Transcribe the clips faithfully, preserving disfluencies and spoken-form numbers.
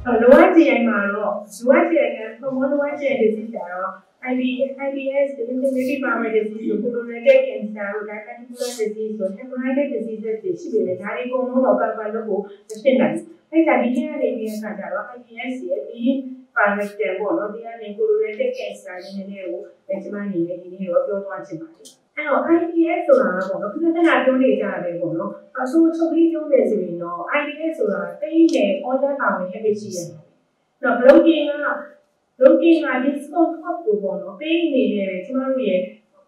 lower G I မှာတော့ lower G I က hormone lower G I disease ကတော့ I B S inflammatory bowel disease ကို colorectal cancer ကို diabetic disease ကို hemorrhagic diseases တွေရှိနေတယ်ဒါတွေအကုန်လုံးတော့ကောက်ကောက်လို့ကိုမဖြစ်နိုင်ဘူးအဲ့ဒါဒီထဲကနေပြီးအခါကျတော့ I B S ရဲ့ leading parameter ပေါ့နော်ဒီကနေ colorectal cancer နည်းနည်းကိုကျွန်မအနေနဲ့ဒီနေ့တော့ပြောသွားချင်ပါတယ်အဲ့တော့ I B S ဆိုတာကပေါ့နော်ခုနကပြောနေကြတယ်ပေါ့နော်အဆိုးချုပ်ပြီးပြောမယ်ဆိုရင်တော့ I B S ဆိုတာတိတ်နဲ့ order power habit ရှိရတယ်နော် blocking က blocking က discomfort ကိုပေါ့နော်ပေးနေတယ်ကျွန်တော်တို့ရဲ့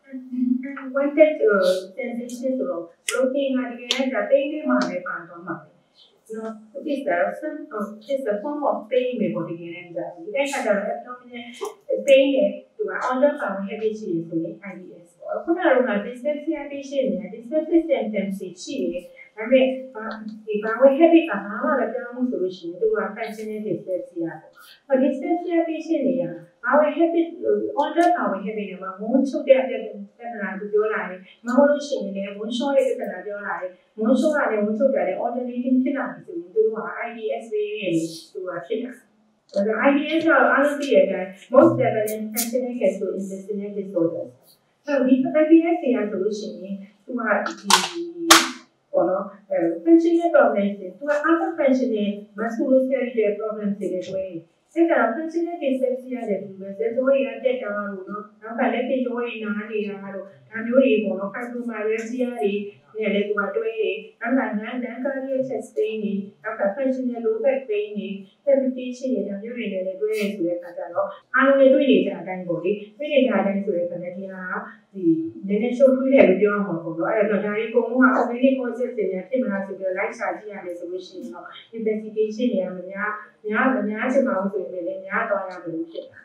unwanted sensation ဆိုတော့ blocking ကတကယ်တမ်းတိတ်နဲ့မှလည်းပါသွားမှာYou know, it's a symptom, it's a form of pain ပဲပေါ့တကယ်တမ်းကြာဒီအဲ့ခါကျတော့ abdominal pain နဲ့သူက order power habit ရှိတယ်ဆိုရင် I B S ပေါ့ခုနကတော့ dyspepsia patient နဲ့ dyspeptic symptoms ရှိတယ်ဒါပေမဲ့ဒီ bowel habit ကဘာမှမပြောင်းဘူးဆိုလို့ရှိရင်သူက functional dyspepsia ပေါ့ dyspepsia patient တွေက bowel habit order power habit တွေမှာဝန်းချုပ်တဲ့ပြဿနာသူပြောလာတယ်မဟုတ်လို့ရှိရင်လည်းဝန်းလျှောတဲ့ပြဿနာပြောလာတယ်ဝန်းလျှောရတယ်ဝန်းချုပ်တယ် alternating ဖြစ်လာပြီဆိုရင်သူက I B S တွေရဲ့သူကဖြစ်တာဒါ I B S ကအားလုံးသိရတဲ့ most prevalent functional gastrointestinal disorders ဆိုဒီ I B S တွေကဆိုလို့ရှိရင်သူကဒီဘောနော် functional problems တွေသူက other functional musculoskeletal problems တွေတွေ့အဲ့ဒါ functional dyspepsia တဲ့ဒီပဲဇက်တော်ရတက်တာလို့နော်နောက်ကလက်ပြတော်ရနားနေတာတို့ဒါမျိုးတွေပေါ့နော် fibromyalgia တွေနဲ့လည်းသူကတွဲတယ်နောက်ကငန်းနန်းကားရဲ့ chest pain တွေနောက်က functional low back pain တွေ palpitation တွေဒါမျိုးတွေလည်းတွဲရဆိုတဲ့အခါကျတော့အားလုံးတွေတွေ့နေကြတဲ့အတိုင်းပေါ့လေတွေ့နေကြတဲ့အတိုင်းဆိုတဲ့ခါနဲ့ဒီဟာဒီနည်းနည်းရှုပ်ထွေးတယ်လို့ပြောရမှာပေါ့နော်အဲ့တော့ဒါတွေအကုန်လုံးက organic causes တွေနဲ့ဖြစ်မလားဆိုပြီးတော့ လိုက်ရှာကြည့်ရတယ်ဆိုလို့ရှိရင်တော့ investigation တွေကမများများမများချင်ပါဘူးဆိုရင်လည်းများသွားရလို့ဖြစ်တာ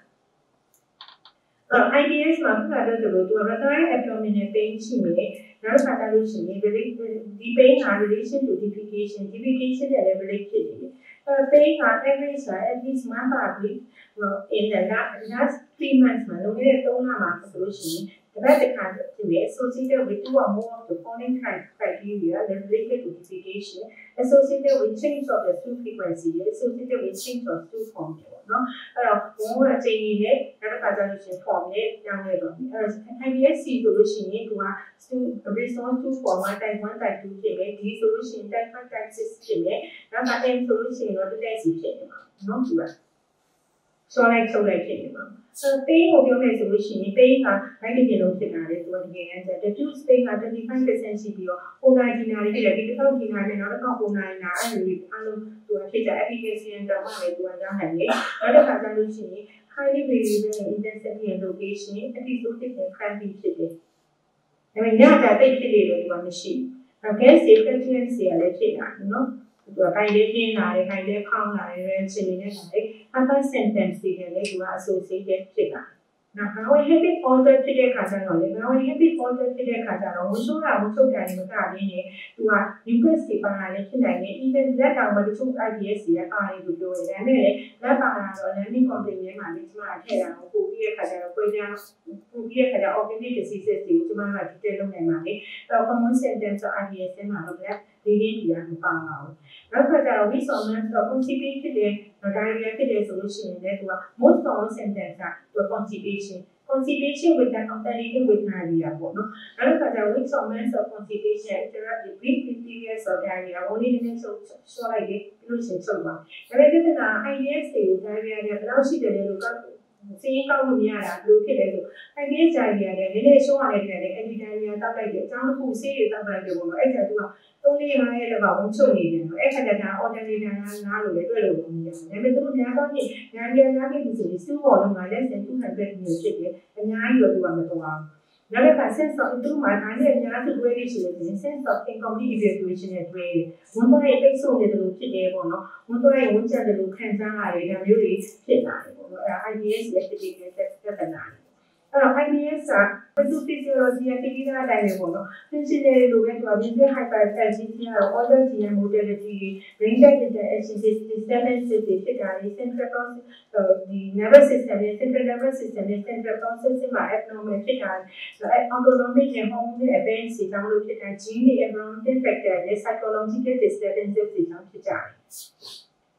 I B S မှာခုနကပြောသလိုသူက recurrent abdominal pain ရှိနေနောက်တစ်ခါကျလို့ရှိရင်ဒီ pain က relation to defecation defecation နဲ့လည်း relate ဖြစ်နေတယ်အဲ pain က average က at least monthly in the last three months မှာလုံးဝသုံးလမှာဆိုလို့ရှိရင်တပတ်တစ်ခါဖြစ်နေ associated with two or more of the following criteria related to defecation associated with change of the stool frequency associated with change of stool form ပေါ့နော်အဲ့တော့ဘုံကအချိန်ကြီးနဲ့နောက်တစ်ခါကျလို့ရှိရင် form နဲ့ပြောင်းလဲတော့အဲ့တော့ I B S C ဆိုလို့ရှိရင်သူက stool response to form type one type two ဖြစ်မယ် D ဆိုလို့ရှိရင် type five type six ဖြစ်မယ်နောက်က M ဆိုလို့ရှိရင်တော့ type C ဖြစ်နေမှာနော်သူကဆောလိုက်ထုတ်လိုက်ဖြစ်နေမှာဆိုတော့ pain ကိုပြောမယ်ဆိုလို့ရှိရင် pain ကဘိုက်တစ်ပြလုံးဖြစ်လာတယ်သူကတကယ်တမ်းကျ diffuse pain ကtwenty-five percent ရှိပြီးတော့ pulmonary ဖြစ်တယ်ဒီတစ်ခေါက်ဒီနာနဲ့နောက်တစ်ခေါက် pulmonary နာအဲ့လိုအားလုံးသူကဖြစ်ကြ efficacy တော့မှလည်းသူကရနိုင်တယ်နောက်တစ်ခါကျလို့ရှိရင် highly variable in intensity and location episodic and chronic ဖြစ်တယ်ဒါပေမဲ့ညတာတိတ်ဖြစ်နေလို့သူကမရှိဘူး gas frequency ကလည်းဖြစ်တာနော်သူကခိုင်လေးပြင်းလာတယ်ခိုင်လေးဖောင်းလာတယ်ရင်းချင်နေတဲ့ခါလေး other symptoms တွေလည်းသူက associated ဖြစ်တာနောက် bowel habit alter ဖြစ်တဲ့ခါကျတော့လေ bowel habit alter ဖြစ်တဲ့ခါကျတော့ဝဆိုးတာဝဆိုးတယ်မကရင်းနဲ့သူက mucus တွေပါလာလည်းဖြစ်နိုင်တယ် even လက်တောင်မှတချို့ I B S တွေကပါတယ်လို့ပြောတယ်ဒါပေမဲ့လည်းလက်ပါလာတော့ learning complaint တွေမှာလည်းကျွန်မထည့်တာကိုပို့ပြီးတဲ့ခါကျတော့ကိုယ်ကြောင့်ပို့ပြီးတဲ့ခါကျ organic diseases တွေကိုကျွန်မက detail လုပ်နိုင်ပါတယ်အဲ့တော့ common symptoms of I B S မှာတော့ဗျာဒီလေးတွေကမပါပါဘူးနောက်ခါကျတော့ weak soreness တော့ constipation ဖြစ်တဲ့ diarrhea ဖြစ်တဲ့ဆိုလို့ရှိရင်လည်းသူက most common symptoms ကသူက constipation constipation with an alternative with diarrhea ပေါ့နော်နောက်ခါကျတော့ weak soreness of constipation interrupt the brief periods of diarrhea only နည်းနည်းဆိုဆောလိုက်တယ်ပြီးလို့ရှိရင်ချုပ်သွားဒါပေမဲ့ဒီက I B S တွေကို diarrhea တွေဘယ်လောက်ရှိတယ်လဲလို့ကောက်စီးရင်ကောက်လို့မရတာဘယ်လိုဖြစ်လဲဆို I B S diarrhea တွေနည်းနည်းရှုံးရတယ်တယ်လေ anti diarrhea တောက်လိုက်တယ်အကြောင်းတစ်ခုဆေးတွေတောက်လိုက်တယ်ပေါ့နော်အဲ့ဒါသူကသုံးလေးငါးရက်လောက်ဝန်းချုပ်နေတယ်နော်အဲ့ခါကျတော့ alternative နားလို့လည်းတွေ့လို့မရဘူးဒါပေမဲ့သူတို့များသောဖြင့်ညာပြန်ညာခဲ့ပြီဆိုရင်စူးပေါ်လုံးက less than two hundred million ဖြစ်တယ်အများကြီးတော့သူကမတော်အောင်နောက်တစ်ခါ sense of သူ့မှာဒါနဲ့အများစုတွေ့ရရှိလို့ဆိုရင် sense of incomplete evacuation နဲ့တွေ့တယ်ဝန်သွားရဲ့ပိတ်ဆို့နေတယ်လို့ဖြစ်တယ်ပေါ့နော်ဝန်သွားရဲ့ဝန်ကျက်တယ်လို့ခံစားရတယ်ဒါမျိုးတွေဖြစ်လာတယ်ပေါ့နော်အဲ့ဒါ I B S ရဲ့ typical သက်နာအဲ့တော့ I B S က pathophysiology ရဲ့ တိတိကျကျအတိုင်းပဲပေါ့နော် functional လို့ပဲသူက visual hyperphagia တော့ order G M modality brain dead interaction disturbances တွေဖြစ်တာတွေ central process ဒီ nervous system နဲ့ central nervous system နဲ့ central processing မှာ abnormal ဖြစ်တာအဲ autonomic နဲ့ hormonal events တွေကြောင့်လို့ဖြစ်တာ gene တွေ environmental factor နဲ့ psychological disturbances တွေကြောင့်ဖြစ်ကြတယ်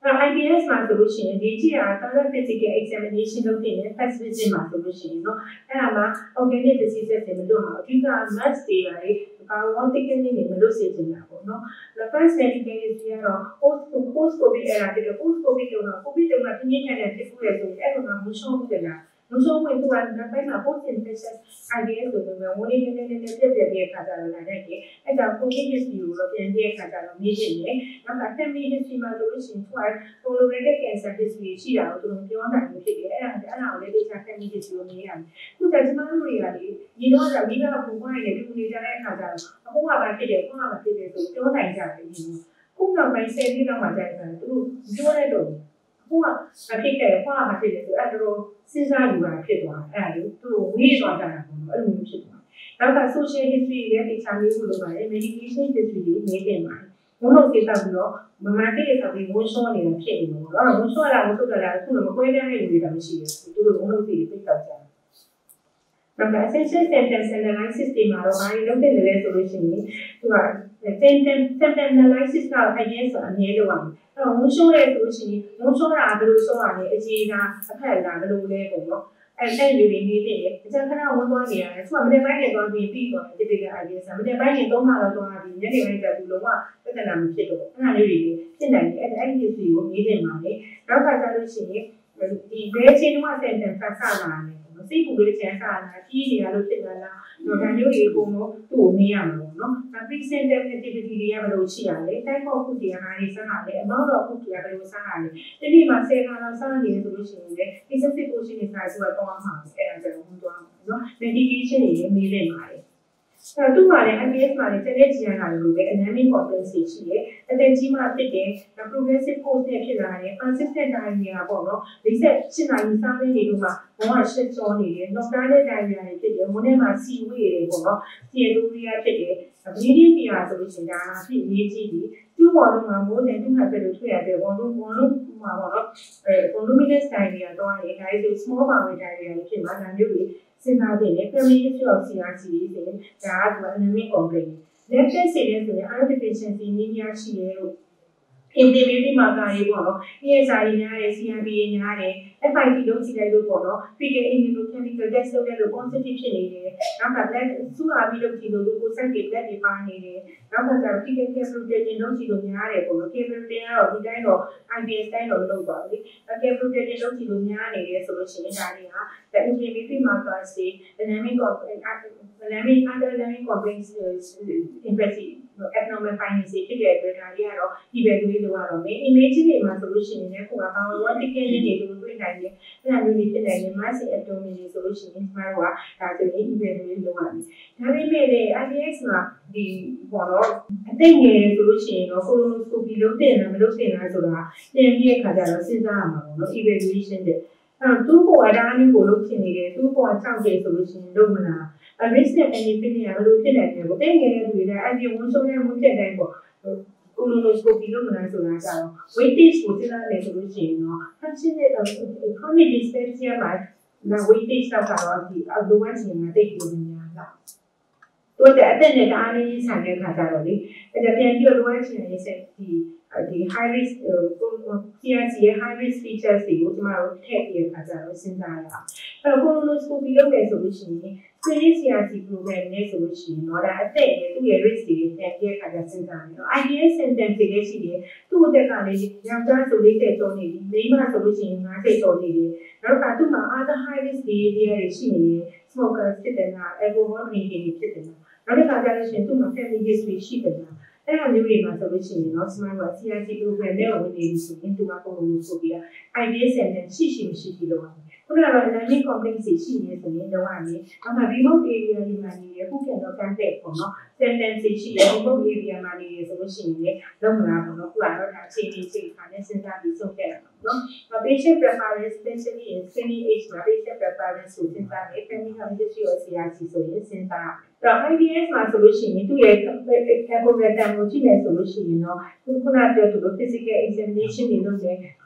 I B S မှာဆိုလို့ရှိရင်ဒီကြည့်တာ pathophysical examination လုပ်တဲ့ first visit မှာဆိုလို့ရှိရင်เนาะအဲ့ဒါမှာ organic diseases တွေမလို့မှာအဓိက mass တွေပါလေဘာလို့ technique တွေမလို့စေချင်တာပေါ့เนาะ the first medical history ကတော့ post post covid era ဖြစ်တော့ post covid တော့ covid တော့ပြင်းပြင်းထန်ထန်ဖြစ်ဖို့ရဆိုရင်အဲ့လိုမှမရှုံးဘူးကြလားမရှုံးဝင်သူကနောက်ပိုင်းမှာ post infection I B S ဆိုတော့ဝင်နေနေနေနေပြက်ပြက်ပြက်ခါကြတော့လာတဲ့အဲ့ကြောင့် covid history ကိုတော့ပြန်ပြည့်ခါကြတော့မေးချင်တယ်နောက်က family history မှာဆိုလို့ရှိရင်သူက colorectal cancer history ရှိတာကိုသူတို့ပြောနိုင်လို့ဖြစ်တယ်အဲ့ဒါအဲ့ဒါကိုလည်းဒီချာ family history ကိုမေးရတယ်ခုကကျမတို့တွေကလေဒီတော့ကမိဘကပုံပေါ်နေတယ်ဒီနေကြတဲ့အခါကျတော့အခုကဘာဖြစ်တယ်ခုကဘာဖြစ်တယ်ဆိုပြောနိုင်ကြတယ်ဒီလိုခုနောက်ပိုင်းဆယ်နှစ်လောက်မှကြာတယ်သူတို့ပြောရတော့ခုကဘာဖြစ်ခဲ့ခုကဘာဖြစ်တယ်ဆိုအဲ့တော့စဉ်းစားယူတာဖြစ်သွားအဲ့ဒါလေသူတို့ဝေးသွားကြတာပေါ့အဲ့လိုမျိုးဖြစ်သွားနောက်က social history လည်းဒီချာမေးဖို့လိုပါတယ် medication history တွေမေးတင်ပါတယ်ဘုံလို့သိတော့ပြီးတော့မမတိတဲ့ဆိုပြီးဝန်းရှောနေတာဖြစ်နေလို့တော့ဝန်းရှောတာဝန်းရှောတာအခုလည်းမကွဲပြားတဲ့လူတွေတောင်ရှိတယ်သူတို့ဘုံလို့သိပြီးသိတော့ကြတယ်နောက် essential symptoms analysis တွေမှာတော့ဘာတွေလုပ်တဲ့လဲဆိုလို့ရှိရင်သူက symptom symptom analysis က I B S ဆိုအမြဲလုပ်ရမယ်အဲ့တော့ဝန်းရှောတဲ့ဆိုလို့ရှိရင်ဝန်းရှောတာဘယ်လိုရှောရလဲအခြေခံအဖက်လားဘယ်လိုလဲပေါ့နော်အဲ့တဲ့လူတွေနေတယ်အကြံခဏဝန်းသွားနေရတယ်သူကမနေ့ပိုင်းနေသွားပြီးပြီးသွားတယ်ဒီက I B S မနေ့ပိုင်းနေသုံးခါလောက်သွားပြီးညနေပိုင်းကျသူလုံးဝပြဿနာမဖြစ်တော့အဲ့ဒါလေးတွေဖြစ်နိုင်တယ်အဲ့ဒီ history ကိုမေးနေပါလေနောက်ကကျလို့ရှိရင်ဒီဘယ်ချိန်တော့ symptom ဖတ်ဆလာတယ်စိတ်ပူလေးချမ်းသာလာကြီးနေရလို့ဖြစ်လာလားတော့ဒါမျိုးတွေအကုန်လုံးသူ့ကိုမေးရမှာပေါ့နော် pre-symptom activity တွေကဘယ်လိုရှိရလဲ type of food တွေကဘာတွေစားရလဲ amount of food တွေကဘယ်လိုစားရလဲဒီနေ့မှာဆယ်ခါလောက်စားနေရဆိုလို့ရှိရင်လည်း excessive portion တွေစားဆိုတော့မှာအဲ့ဒါကြောင့်ဝင်သွားမှာနော် medication တွေမေးနေပါတယ်အဲ့တော့သူ့မှာလည်း I B S မှာလည်းတက်တဲ့ကြီးရတာလို့ပဲ anemic complex ရှိတယ်။အသက်ကြီးမှဖြစ်တယ်။ progressive course နဲ့ဖြစ်လာတယ်။ persistent diarrhea ပေါ့နော်။၄၈နာရီစားနေနေလို့မှဘဝရှက်ကြောနေတယ်။ nocturnal diarrhea တွေဖြစ်တယ်။မနေ့မှစီဝေးတယ်ပေါ့နော်။ 𝗖𝗿𝗶𝗺 ဖြစ်တယ်။ bleeding fever ဆိုလို့ရှိရင်ဒါဖြစ်ရေးကြည့်ပြီးသူ့ဘောလုံးမှာမိုးတယ်သူ့မှာပဲလို့ထွက်ရတယ်ဘောလုံးဘောလုံးမှာပေါ့နော်။အဲ voluminous diarrhea တော့ရတယ်။ဒါဆို small bowel diarrhea ဖြစ်မှာဒါမျိုးတွေစဉ်းစားတဲ့ family history of C R C ဆိုရင်ဒါက anemic complex lab test တွေလည်းဆိုရင် iron deficiency anemia ရှိတယ်လို့ inflammatory marker တွေပေါ့နော် E S R တွေများတယ် C R P တွေများတယ် F I T လုပ်ကြည့်လိုက်လို့ပေါ့နော် fecal immunochemical test လုပ်လိုက်လို့ positive ဖြစ်နေတယ်နောက်က blood စုအားပြီးလုပ်ကြည့်လို့ leukocyte တွေ blood တွေပါနေတယ်နောက်ကကျတော့ fecal protein လုပ်ကြည့်လို့များတယ်ပေါ့နော် fecal protein ကတော့ဒီတိုင်းတော့ I B S တိုင်းတော့လုပ်ပါလေ fecal protein လုပ်ကြည့်လို့များနေတယ်ဆိုလို့ရှိရင်ဒါတွေက the inflammatory markers တွေ anemic complex anemic anemic complex infection abnormal findings တွေဖြစ်တဲ့အတွက်ဒါတွေကတော့ evaluate လုပ်ရတော့မယ် image တွေမှာဆိုလို့ရှိရင်လည်းခုကဘာလို့ vertical တွေတို့တွေ့နိုင်တယ်အဲ့ဒါမျိုးတွေဖြစ်နိုင်တယ် mass abdomen တွေဆိုလို့ရှိရင်ဒီမှာကဒါဆိုရင် evaluate လုပ်ရမယ်ဒါပေမဲ့လည်း I B S မှာဒီပေါ့နော်အသိငယ်ဆိုလို့ရှိရင်တော့ colonoscopy လုပ်တင်လားမလုပ်တင်လားဆိုတာပြန်ပြီးအခါကျတော့စဉ်းစားရမှာပေါ့နော် evaluation တဲ့အဲ့တော့သူ့ဘောအတားအနည်းကိုလုပ်ချင်နေတယ်သူ့ဘော၆ကျဆိုလို့ရှိရင်လုပ်မလား risk နဲ့ benefit တွေကဘယ်လိုဖြစ်နိုင်လဲပေါ့တဲ့ငယ်တဲ့လူတွေလည်းအပြင်ဝန်ဆုံးတဲ့ဝန်ချက်တိုင်းပေါ့ colonoscopy လုပ်မလားဆိုတာကြတော့ weightage ကိုစဉ်းစားမယ်ဆိုလို့ရှိရင်တော့ function နဲ့ chronic dyspepsia မှာ weightage တော့ကတော့ဒီအလိုအပ်ခြင်းကတိတ်လို့များလားတို့တဲ့အသက်နဲ့တအားလေးဆိုင်တဲ့ခါကြတော့လေအဲ့ဒါပြန်ပြီးလိုအပ်ခြင်းရဲ့ဆက်ဒီဒီ high risk C R C ရဲ့ high risk features တွေကိုကျွန်တော်တို့ထည့်ပြီးအခါကျတော့စဉ်းစားရအောင်အဲ့တော့ colonoscopy လုပ်တယ်ဆိုလို့ရှိရင် screening C R C program နဲ့ဆိုလို့ရှိရင်တော့ဒါအသက်ရဲ့သူ့ရဲ့ risk တွေပြန်ပြီးအခါကျစဉ်းစားရအောင် I B S symptoms တွေလည်းရှိတယ်သူ့အသက်ကလည်းယောက်ျားဆို၄၀ကျော်နေပြီမိန်းမဆိုလို့ရှိရင်၅၀ကျော်နေပြီနောက်ကသူ့မှာ other high risk behavior တွေရှိနေတယ် smoker ဖြစ်တယ်လား alcohol drinking ဖြစ်တယ်လားနောက်တစ်ခါကျလို့ရှိရင်သူ့မှာ family history ရှိတယ်လားအဲ့ဒါမျိုးတွေမှာဆိုလို့ရှိရင်တော့ကျွန်တော်က C R C program နဲ့ဝင်နေပြီဆိုရင်သူကပုံလို့ဆိုပြီး I B S symptom ရှိရှိမရှိရှိလို့ရတယ်ခုနကတော့ anemic complex ရှိနေဆိုရင်တော့ရတယ်နောက်မှ remote area တွေမှာနေရခုပြန်တော့ contact ပေါ့နော် symptom ရှိရ remote area မှာနေရဆိုလို့ရှိရင်လည်းလုံးမလားပေါ့နော်ခုကတော့ဒါအချိန်ကြီးချိန်ခါနဲ့စဉ်းစားပြီးဆုံးဖြတ်ရမှာနော် patient preference especially in screening age မှာ patient preference ကိုစဉ်းစားတယ် family history of C R C ဆိုရင်စဉ်းစားတော့ I B S မှာဆိုလို့ရှိရင်သူ့ရဲ့ algorithm ကိုကြည့်မယ်ဆိုလို့ရှိရင်တော့ခုနပြောသလို physical examination တွေလုပ်တယ်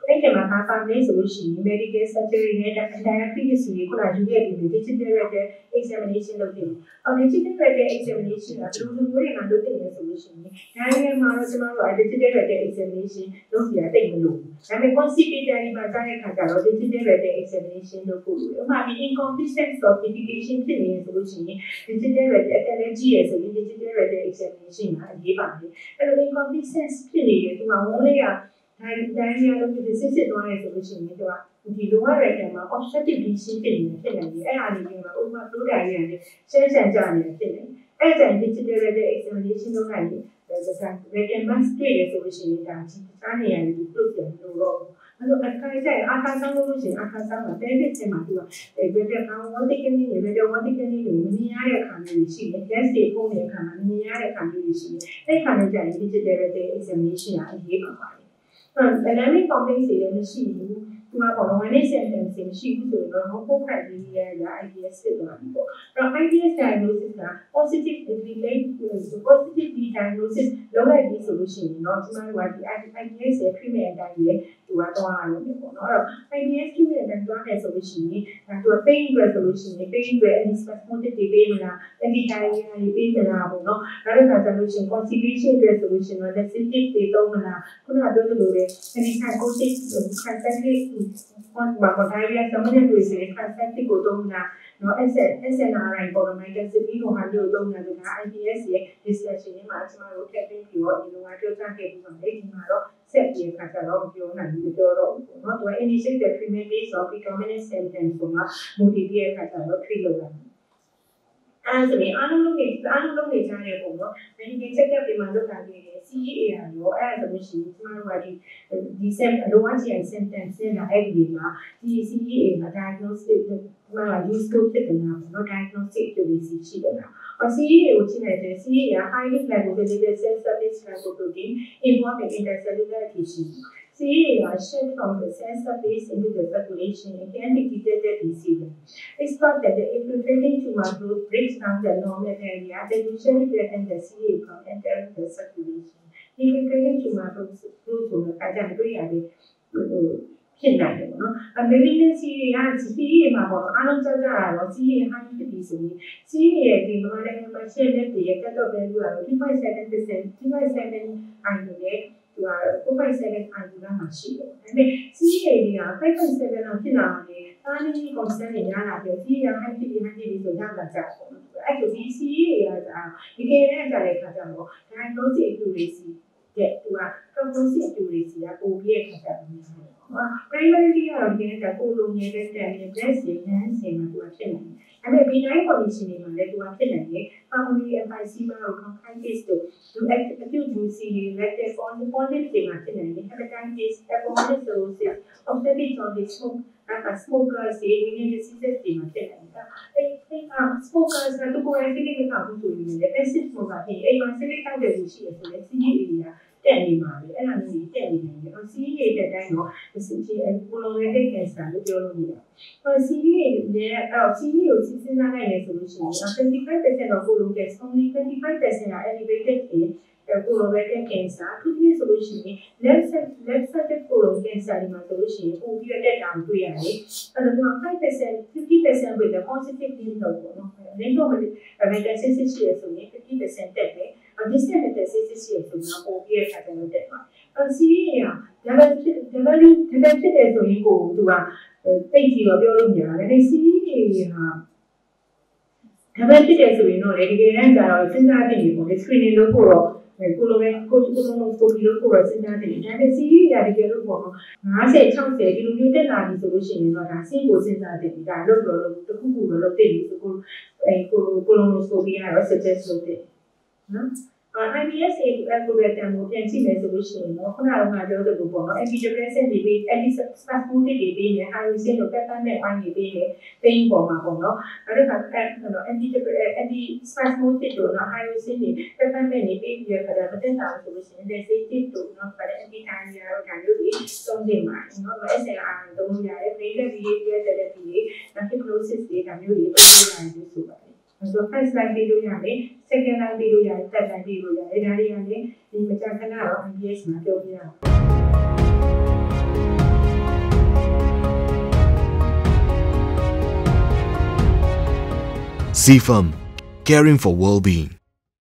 အဲ့ဒီမှာဘာပါလဲဆိုလို့ရှိရင် medical surgery နဲ့ diabetes ကိုခုနယူခဲ့ပြီး digital rectal examination လုပ်တယ်။အော် digital rectal examination ကဘယ်လိုမျိုးတွေမှာလုပ်တယ်လဲဆိုလို့ရှိရင်ဒါတွေမှာတော့ကျွန်တော်တို့ digital rectal examination လုပ်စီရတိတ်မလို့ဒါပေမဲ့ constipated မှာကြားတဲ့ခါကျတော့ digital rectal examination လုပ်ဖို့လိုတယ်။ဥပမာ incompetent certification ဖြစ်နေဆိုလို့ရှိရင် digital rectal allergy ရဆိုရင် digital rectal examination မှာအရေးပါတယ်။အဲ့လို incompetent ဖြစ်နေတယ်သူကဝန်းလေးကတိုင်းတိုင်းရလို့ဒီစစ်စစ်သွားရဲဆိုလို့ရှိရင်သူကဒီလိုရတဲ့မှာ obstructive bleeding ဖြစ်နေဖြစ်နေတယ်အဲ့ဟာလေးတွေက overflow တာတွေနဲ့ရှင်းရှင်းကြနေဖြစ်နေအဲ့ဒါ digital rectal examination လုပ်နိုင်တယ်ဒါက rectal mass တွေ့ရဆိုလို့ရှိရင်ဒါဒီစားနေရတယ်ဒီ process လို့တော့အဲ့တော့အခါကျရင်အခါဆောင်လို့ရှိရင်အခါဆောင်မှာ pelvic ထဲမှာသူက rectal vertically rectal vertically ကိုမမြင်ရတဲ့အခါမျိုးရှိတယ် gas တွေပုံတဲ့အခါမှာမြင်ရတဲ့အခါမျိုးရှိတယ်အဲ့ခါမျိုးကျရင် digital rectal examination ကအရေးပါပါတယ်dynamic complex တွေလည်းမရှိဘူး။သူကပေါ့နော် one sentence တွေမရှိဘူးဆိုတော့ hope criteria ရ I B S ဖြစ်သွားပြီပေါ့။အဲ့တော့ I B S diagnosis က positive relate positively diagnosis လုပ်လိုက်ပြီဆိုလို့ရှိရင်တော့ကျွန်တော်တို့ကဒီ I B S ရဲ့ treatment အတိုင်းလည်းသူကသွားရလို့ပေါ့နော်။အဲ့တော့ I B S treatment အတိုင်းသွားတယ်ဆိုလို့ရှိရင်သူက pain အတွက်ဆိုလို့ရှိရင် pain အတွက် antispasmodic တွေပေးမလား antidiarrhea တွေပေးမလားပေါ့နော်။နောက်တစ်ခါကျလို့ရှိရင် constipation အတွက်ဆိုလို့ရှိရင် laxative တွေသုံးမလားခုနကပြောသလိုပဲanti-psychotic transactic ဘာမှမတိုင်းရစမနေလို့ဆိုရင် transactic ကိုသုံးတာနော် S S N R I ပေါ်တော့ microscopy ကိုဟာလို့သုံးတာက I B S ရဲ့ discussion တွေမှာကျွန်တော်တို့ထည့်သွင်းပြီးတော့ဒီလိုမျိုးပြောပြခဲ့ပြီးတော့လေဒီမှာတော့ set ပြီးခါကျတော့ပြောနိုင်ဘူးပြောတော့ဘူးနော်သူက initiate the treatment based on predominant symptoms ဆိုမှ motivate ခါကျတော့ treat လုပ်တာအဲ့ဒါဆိုရင်အားလုံးလုံးနေအားလုံးလုံးနေကြတဲ့ပုံတော့ medical check-up တွေမှာလုပ်တာတွေ C E A ရောအဲ့ဒါဆိုလို့ရှိရင်ကျွန်တော်တို့ကဒီဒီ symptom အလုံးဝချင် symptoms နဲ့အဲ့ဒီမှာဒီ C E A မှာ diagnostic မှာ use လုပ်ဖြစ်တယ်နော် diagnostic accuracy ရှိတယ်နော် C E A ကိုကြည့်လိုက်တယ် C E A က highly glycosylated cell surface glycoprotein involved in intercellular adhesion C E A are shed from the cell surface into the circulation and can be detected easily. It's thought that the infiltrating tumor growth breaks down the normal area that usually prevents the C E A from entering the circulation. Infiltrating tumor growth will attend reallyဖြစ်နိုင်တယ်ပေါ့နော်အမေရိကန် C E A က C E A မှာပေါ့အားလုံးကြောက်ကြတာတော့ C E A high ဖြစ်ပြီဆိုရင် C E A ရဲ့ဒီမြန်မာနိုင်ငံမှာရှင်းတဲ့တည်းရဲ့ cut-off value ကတော့ two point seven percent two point seven I နဲ့သူက four point seven I ကမှရှိတယ်ဒါပေမဲ့ C E A တွေက five point seven လောက်ဖြစ်လာတယ်အားလုံးကြီး concern တွေများလာပြီး C E A high ဖြစ်ပြီး high ဖြစ်ပြီးဆိုရတာကြပေါ့နော်အဲ့လိုဒီ C E A ကဒီကနေ့ကြတဲ့ခါကျတော့ diagnostic accuracy တဲ့သူက prognosis accuracy ကပိုပြီးခါကျတော့များတယ်primarily ကတော့ဒီကကိုလိုနေတဲ့ test နဲ့ breast နဲ့ lungs နဲ့မှာသူကဖြစ်နေတယ်။အဲ့မဲ့ benign condition တွေမှာလည်းသူကဖြစ်နေတယ်။ pulmonary emphysema တို့ bronchitis တို့ acute U C တွေ rectal polyp တွေမှာဖြစ်နေတယ်။ hepatitis, pulmonary cirrhosis, obstetric jaundice, smoke အဲ့ဒါ smokers တွေ renal diseases တွေမှာဖြစ်နေတယ်။အဲ့ဒီက smokers ကသူကိုယ်တိုင်စိတ်လေးမထောက်ဘူးဆိုရင်လည်း passive smoker ဖြစ်အိမ်မှာစိတ်လေးတောက်တယ်လို့ရှိရဆိုလည်း C E A ကတက်နေမှာလေအဲ့ဒါမျိုးတက်နေတယ်။ C E A တက်တိုင်းတော့ကိုလိုရဲတဲ့ cancer လို့ပြောလို့ရတယ်။ဟို C E A နဲ့အဲ့တော့ C E A ကိုစဉ်းစားနိုင်တယ်ဆိုလို့ရှိရင် twenty-five percent တော့ကိုလိုတဲ့ only twenty-five percent က elevated in ကိုလိုရဲတဲ့ cancer သူဒီဆိုလို့ရှိရင် left side left side ကိုလို cancer ဒီမှာဆိုလို့ရှိရင်ပိုပြီးတော့တက်တာကိုတွေ့ရတယ်။အဲ့တော့ five percent fifty percent with the positive lymph node ပေါ့နော်။ lymph node မှာ metastasis ရှိရဆိုရင်fifty percent တက်တယ်။ distant metastasis ရှိရဆိုတော့ပိုပြီးတော့တက်တယ်တက်မှာ။အဲ့ C E A က ဒါလည်းဒါလည်းဒီလိုဖြစ်တယ်ဆိုရင်ကိုသူကတိတ်ကြီးတော့ပြောလို့မရဘူး။ဒါပေမဲ့ C E A ဟာဒါပဲဖြစ်တယ်ဆိုရင်တော့လေတကယ်တမ်းကျတော့စဉ်းစားသိနေပေါ့လေ screening လုပ်ဖို့တော့ကိုလိုပဲကိုကိုလိုလိုကိုပြီးလို့ကိုရစဉ်းစားသိနေဒါပေမဲ့ C E A ကတကယ်လို့ပေါ့နော်fifty sixtyဒီလိုမျိုးတက်လာပြီဆိုလို့ရှိရင်တော့ဒါစဉ်းကိုစဉ်းစားသိနေဒါလို့တော့တခုခုတော့လုပ်သိပြီဆိုကိုအဲကိုကိုလိုလိုကိုပြီးကတော့ suggest လုပ်တယ်နော် I B S algorithm ကိုပြန်ကြည့်မယ်ဆိုလို့ရှိရင်တော့ခုနကပြောသလိုပေါ့နော် antidepressant တွေပေး antispasmodic တွေပေးမယ် hydrogen တို့ peptide ဝိုင်းတွေပေးမယ် pain ပေါ်မှာပေါ့နော်အဲ့ဒါကantispasmodic တို့နော် hydrogen တွေ peptide တွေပေးပြီးရခါတာမတက်တာဆိုလို့ရှိရင် laxative တို့နော် antidiarrhea တို့ဒါမျိုးတွေသုံးနေမှာနော် S N R သုံးလို့ရတယ် brain behavior therapy တွေ hypnosis တွေဒါမျိုးတွေသုံးလို့ရတယ်ဆိုပါတယ်ဆိုတော့ first line ပေးလို့ရတယ် second line ပေးလို့ရတယ် third line ပေးလို့ရတယ်ဒါတွေကလည်းဒီမကြာခဏတော့ I B S မှာပြောပြရအောင် Zifam, caring for well-being.